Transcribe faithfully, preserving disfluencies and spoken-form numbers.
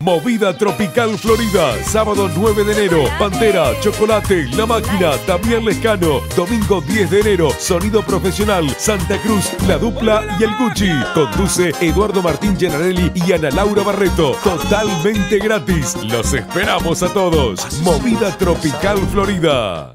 Movida Tropical Florida, sábado nueve de enero, Pantera, Chocolate, La Máquina, Damián Lescano, domingo diez de enero, Sonido Profesional, Santa Cruz, La Dupla y El Gucci. Conduce Eduardo Martín Gianarelli y Ana Laura Barreto, totalmente gratis. Los esperamos a todos. Movida Tropical Florida.